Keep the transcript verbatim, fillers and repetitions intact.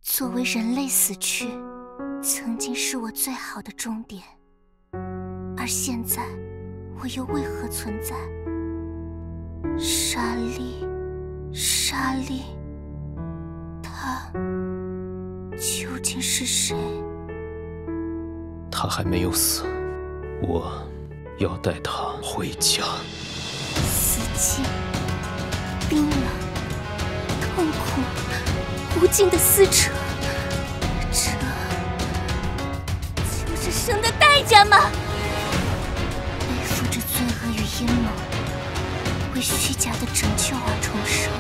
作为人类死去，曾经是我最好的终点，而现在，我又为何存在？莎莉，莎莉，她究竟是谁？ 他还没有死，我要带他回家。 死寂，冰冷，痛苦，无尽的撕扯，这就是生的代价吗？背负着罪恶与阴谋，为虚假的拯救而重生，